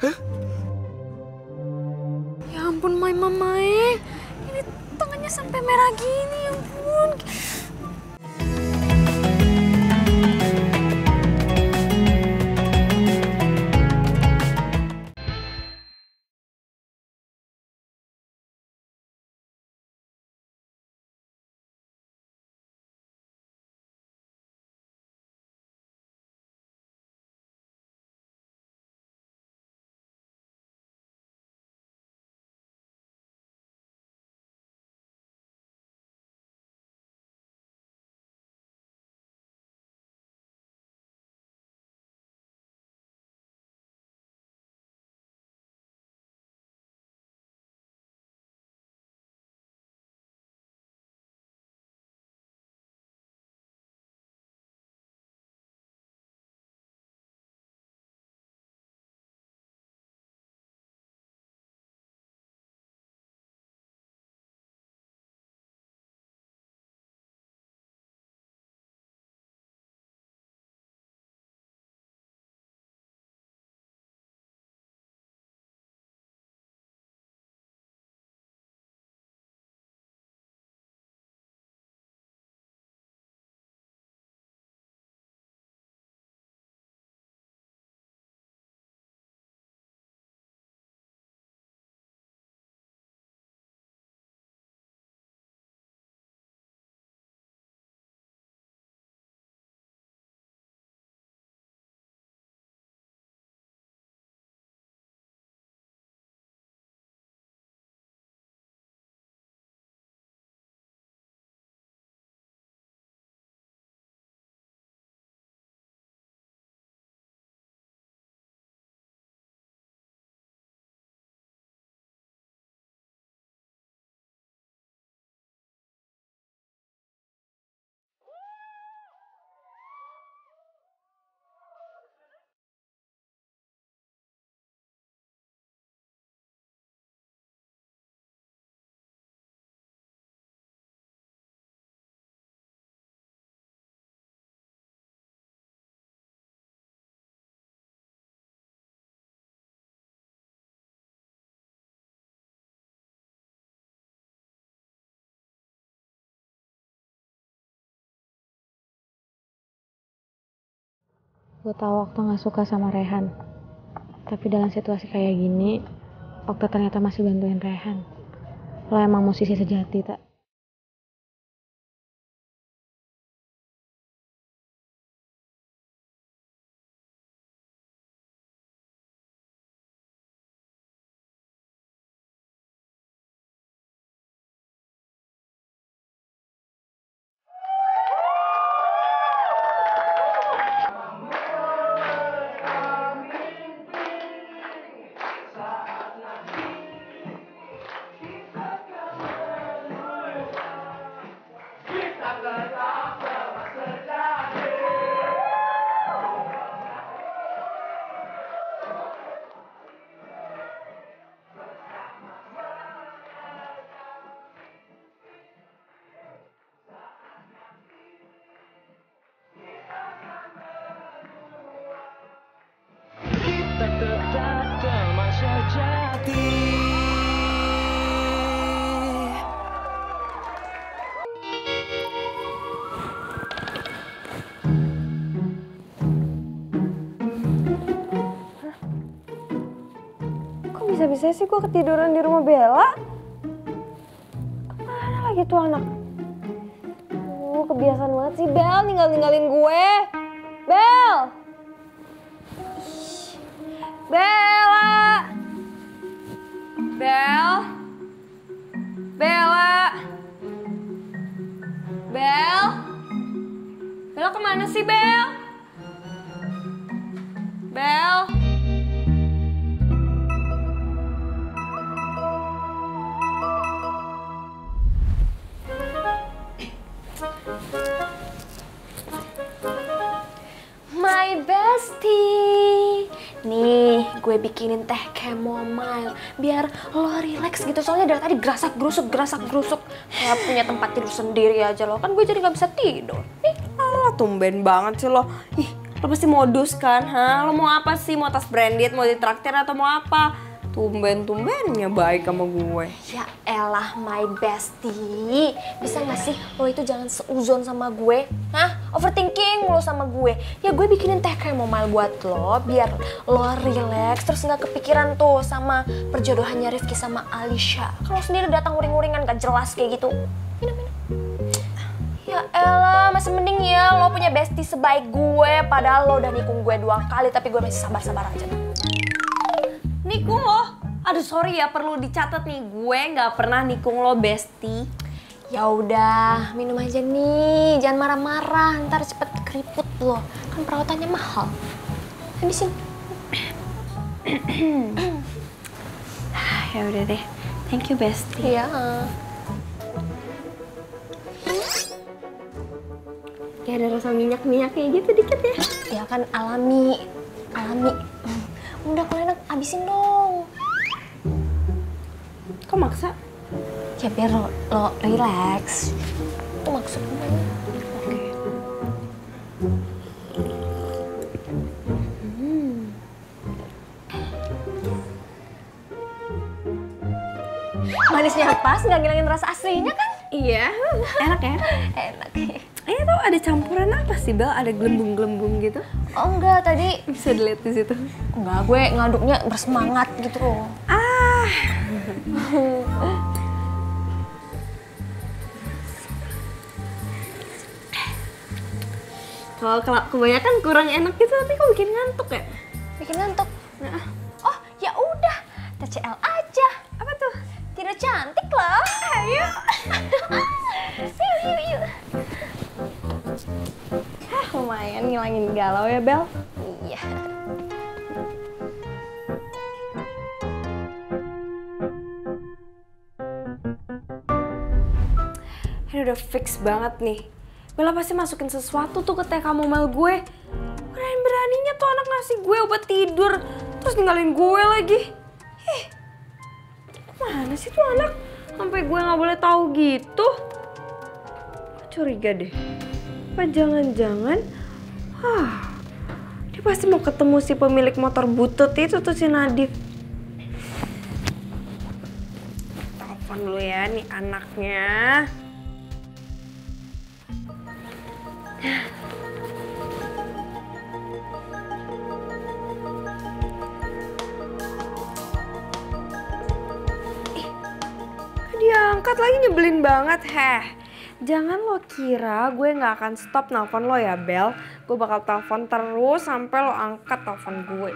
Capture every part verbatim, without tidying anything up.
Hah? Ya ampun, Mai Mamae. Ini tangannya sampai merah gini, ya ampun. Gue tahu Okta gak suka sama Rehan. Tapi dalam situasi kayak gini, Okta ternyata masih bantuin Rehan. Lo emang musisi sejati, tak? Bisa-bisa sih gue ketiduran di rumah Bella. Kemana lagi tuh anak? Uh, kebiasaan banget sih Bel ninggal-ninggalin gue. Bel! Bella! Bel! Bella! Bel! Bella kemana sih Bel? Bel! My bestie. Nih, gue bikinin teh chamomile biar lo relax gitu. Soalnya dari tadi gerasak gerusuk gerasak gerusuk kayak punya tempat tidur sendiri aja lo. Kan gue jadi nggak bisa tidur. Nih, Alah, tumben banget sih lo. Ih, Lo pasti modus kan, ha? Lo mau apa sih? Mau tas branded, mau ditraktir atau mau apa? Tumben-tumbennya baik sama gue. Ya elah my bestie. Bisa gak sih lo itu jangan seuzon sama gue? Hah? Overthinking mulu sama gue. Ya gue bikinin teh chamomile buat lo biar lo relax terus gak kepikiran tuh sama perjodohannya Rifki sama Alisha. Kalau sendiri datang uring-uringan gak jelas kayak gitu. Minum, minum. Ya elah, masih mending ya lo punya bestie sebaik gue. Padahal lo udah nikung gue dua kali tapi gue masih sabar-sabar aja. Nikung lo? Aduh sorry ya, perlu dicatat nih, gue nggak pernah nikung lo bestie. Ya udah, minum aja nih, jangan marah-marah, ntar cepet keriput lo. Kan perawatannya mahal. Habisin. Ya udah deh, thank you bestie. Iya. Kayak ada rasa minyak-minyaknya gitu dikit ya. Ya kan alami, alami. Udah kalau enak habisin dong. Kok maksa? Ya biar lo, lo relax. Itu maksudnya. Oke. Hmm. Manisnya pas, nggak ngilangin rasa aslinya kan? Iya, enak ya? Enak. Eh tuh ada campuran apa sih Bel? Ada gelembung-gelembung gitu? Oh enggak, tadi Bisa dilihat di situ. enggak, gue ngaduknya bersemangat gitu loh. Ah. Kalau kalau kebanyakan kurang enak gitu nanti kok bikin ngantuk ya? Bikin ngantuk. Nah, Oh, ya udah. T C L aja. apa tuh? Tidur cantik lah. Ayo. Yuk, yuk, yuk. Hah, lumayan ngilangin galau ya Bel. Iya. Ini udah fix banget nih. Bella pasti masukin sesuatu tuh ke teh chamomile gue. Berani-beraninya tuh anak ngasih gue obat tidur. Terus ninggalin gue lagi. Ih, mana sih tuh anak? Sampai gue gak boleh tahu gitu. Curiga deh. Apa jangan-jangan... Hah, dia pasti mau ketemu si pemilik motor butut itu tuh si Nadif. Telepon dulu ya nih anaknya. Diangkat lagi, nyebelin banget. Heh, jangan lo kira gue nggak akan stop nelfon lo ya Bel. Gue bakal telepon terus sampai lo angkat telepon gue.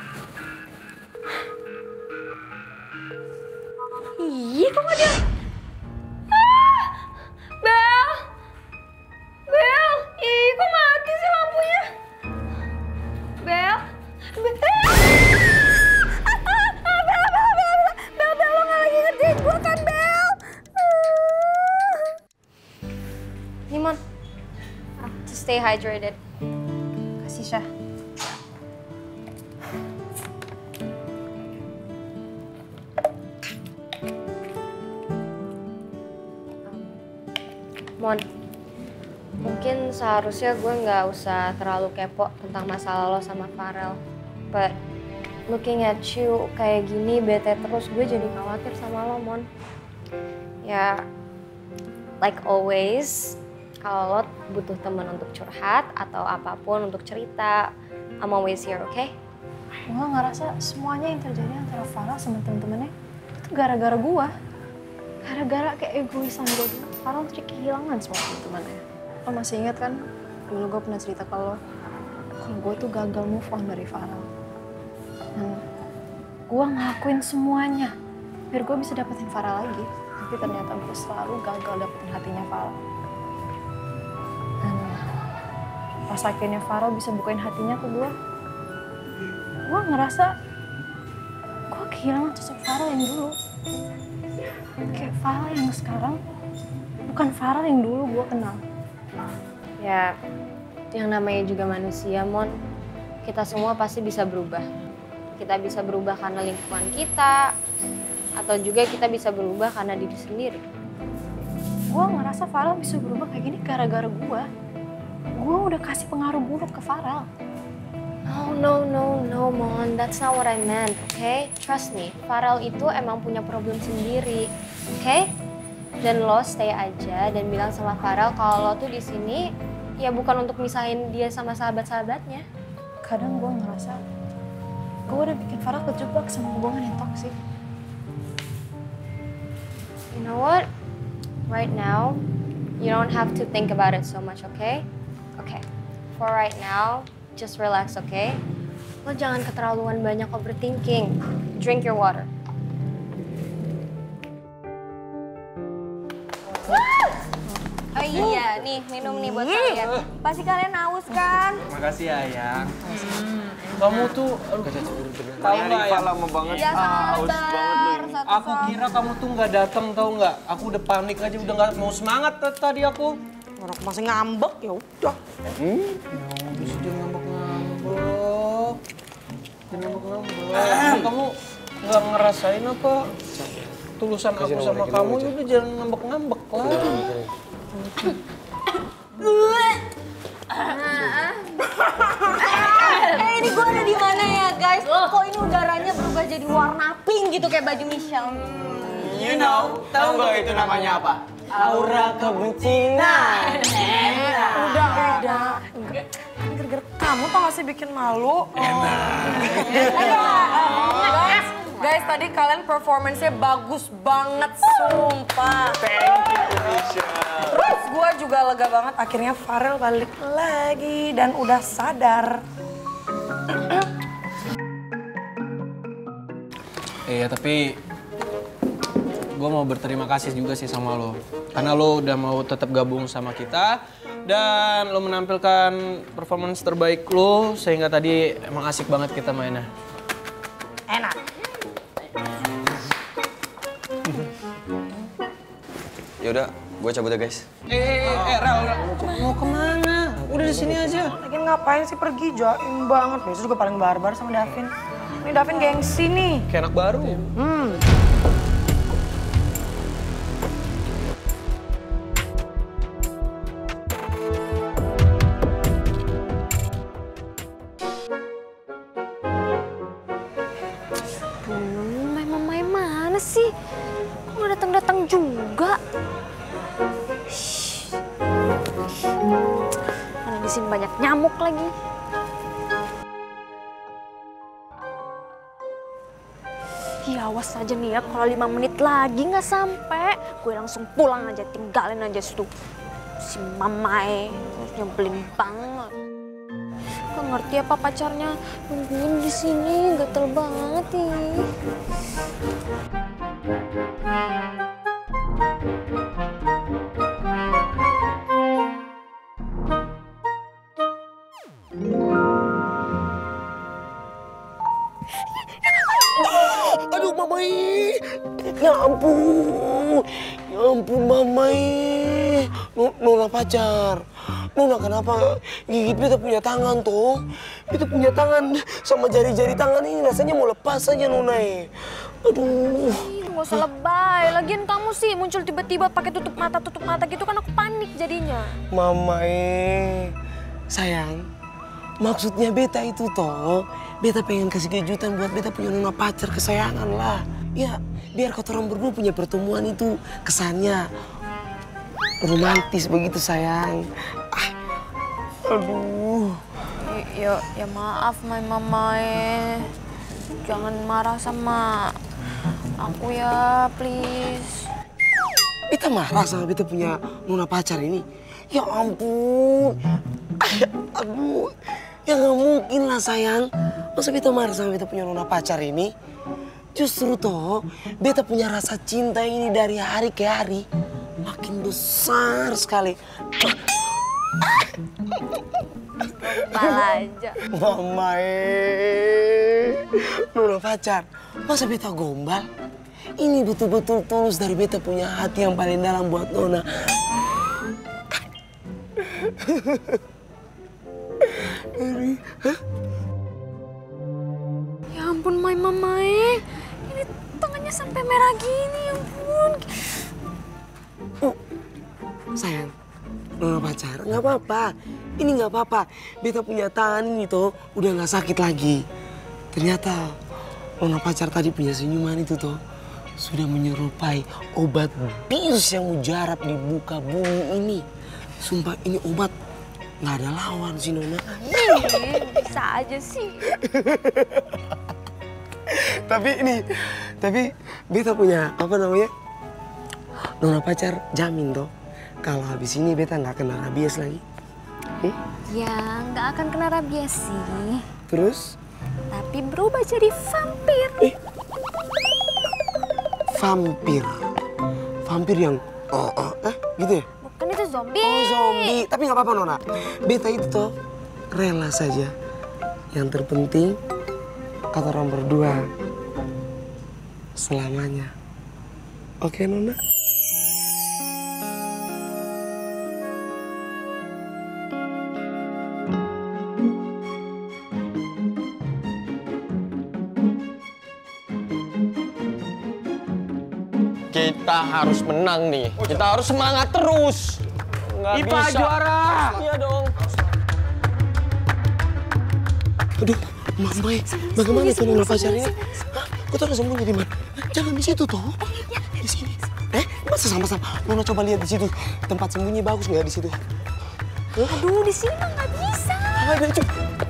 Ih, kok gak dia? Ah, Bel, Bel, ih kok mati sih lampunya? Bel, Bel. Mon, to stay hydrated. Kasih Syah. Mon, mungkin seharusnya gue nggak usah terlalu kepo tentang masalah lo sama Farel. But looking at you kayak gini bete terus, gue jadi khawatir sama lo, Mon. Ya, like always, kalau lo butuh teman untuk curhat atau apapun untuk cerita, I'm always here, oke? Okay? Gue ngerasa semuanya yang terjadi antara Farel sama temen-temennya itu gara-gara gue. Gara-gara kayak egoisan gue dulu. Farel tuh kehilangan semua temen-temennya. Lo masih ingat kan? Dulu gue pernah cerita ke lo kalau gue tuh gagal move on dari Farel. Dan gue ngelakuin semuanya biar gue bisa dapetin Farel lagi. Tapi ternyata gue selalu gagal dapetin hatinya Farel. Dan pas akhirnya Farel bisa bukain hatinya ke gue, gue ngerasa gue kehilangan sosok Farel yang dulu. Kayak Farel yang sekarang bukan Farel yang dulu gue kenal. Ya, yang namanya juga manusia, Mon. Kita semua pasti bisa berubah. Kita bisa berubah karena lingkungan kita, atau juga kita bisa berubah karena diri sendiri. Gue ngerasa Farel bisa berubah kayak gini gara-gara gue. Gue udah kasih pengaruh buruk ke Farel. Oh no no no Mon, that's not what I meant, okay? Trust me, Farel itu emang punya problem sendiri, okay? Dan lo stay aja dan bilang sama Farel kalau lo tuh di sini ya bukan untuk misahin dia sama sahabat-sahabatnya. Kadang gue ngerasa gue udah bikin Farel kejebak sama hubungan yang toksik. You know what? Right now, you don't have to think about it so much, okay? Okay, for right now, just relax, okay? Lo jangan keterlaluan banyak overthinking. Drink your water. Oh iya, nih minum nih buat kalian. Pasti kalian haus kan? Makasih ya, Ayang. Kamu tuh, aduh, tahu nggak ya? lama banget. Iya, haus banget lu ini. Aku kira kamu tuh nggak datang, tahu nggak? Aku udah panik aja, udah nggak mau semangat tadi aku. Orang masih ngambek, ya udah. Hmm? Ya, bisa dia ngambek-ngambek. Dia ngambek-ngambek. Kamu nggak ngerasain apa? Tulusan aku sama kamu, ya udah jangan ngambek-ngambek lah. Eh ini gue ada di mana ya guys? Kok ini udaranya berubah jadi warna pink gitu kayak baju Michelle? You know, tahu nggak itu namanya apa? Aura kebencinan. Udah, udah. Gara-gara kamu tau gak sih bikin malu? Guys, guys tadi kalian performance-nya bagus banget, sumpah. Thank you, Misha. Terus gue juga lega banget, akhirnya Farel balik lagi dan udah sadar. Iya, tapi gue mau berterima kasih juga sih sama lo. Karena lo udah mau tetap gabung sama kita. Dan lo menampilkan performance terbaik lo. Sehingga tadi emang asik banget kita mainnya. Enak. Yaudah, gue cabut ya guys. Eh, eh, eh, Rel, Rel. Mau kemana? Udah di sini aja. Lagi ngapain sih pergi? Jaim banget. Biasa juga paling barbar sama Davin. Ini Davin gengsi nih. Kayak anak baru. Hmm. Mamai mana sih? Kok nggak datang-datang juga? Shh. Mana di sini banyak nyamuk lagi. Ya awas aja nih ya, kalau lima menit lagi nggak sampai, gue langsung pulang aja, tinggalin aja situ. Si Mamai, nyebelin banget. Gak ngerti apa pacarnya nungguin di sini, gatel banget nih. Aduh, Mamai. Ya ampun. Ya ampun, Mamai. Nona pacar. Nona kenapa gigit beta punya tangan tuh? Beta punya tangan sama jari-jari tangan ini rasanya mau lepas aja, Nona. Aduh. Ih, gak usah lebay. Lagian kamu sih muncul tiba-tiba pakai tutup mata tutup mata gitu kan aku panik jadinya. Mamai. Sayang. Maksudnya beta itu toh, beta pengen kasih kejutan buat beta punya nona pacar kesayangan lah. Ya, biar kata orang berdua punya pertemuan itu kesannya romantis begitu sayang. Ah, aduh. Ya, ya maaf, my mamae. Jangan marah sama aku ya, please. Beta marah sama beta punya nona pacar ini. Ya ampun. Aduh. Ya nggak mungkin lah sayang. Masa beta marah sama beta punya nona pacar ini? Justru toh, beta punya rasa cinta ini dari hari ke hari makin besar sekali. Bal aja. Mama eh, nona pacar, masa beta gombal? Ini betul-betul tulus dari beta punya hati yang paling dalam buat nona. Ya ampun, my mamae. Ini tangannya sampai merah gini, ya ampun. Oh, sayang, nona pacar, nggak apa-apa. ini nggak apa-apa. Beta punya tangan ini tuh udah nggak sakit lagi. Ternyata nona pacar tadi punya senyuman itu tuh sudah menyerupai obat bius yang mujarab di muka bumi ini. Sumpah ini obat nggak ada lawan sih nona. Bisa aja sih. Tapi ini, tapi beta punya apa namanya? Nona pacar jamin toh kalau habis ini beta nggak kena rabies lagi. Hmm? Ya, nggak akan kena rabies sih. Terus? Tapi berubah jadi vampir. Eh. Vampir? Vampir yang oh, oh, eh gitu ya? Bukan itu zombie. Oh zombie, tapi nggak apa-apa nona. Beta itu toh rela saja. Yang terpenting kata orang berdua selamanya. Oke nona? Kita harus menang nih. Kita harus semangat terus. Nggak Ipa bisa. juara. Iya dong. Aduh, Mamai, bagaimana itu nona pacar ini? Hah? Kau tahu sembunyi di mana? Jangan di situ toh. Di sini. Eh, masa sama-sama? Nona coba lihat di situ. Tempat sembunyi bagus nggak di situ? Aduh, di sini mah nggak bisa. Ada itu.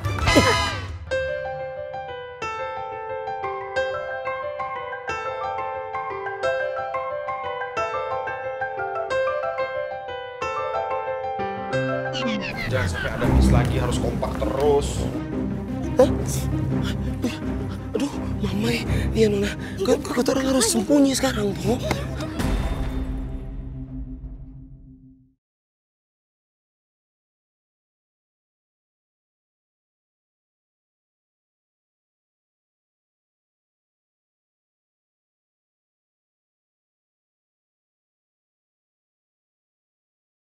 Jangan sampai ada miss lagi, harus kompak terus. Hah? Aduh, Mamai, iya nona. Kau, kau orang harus sembunyi sekarang toh.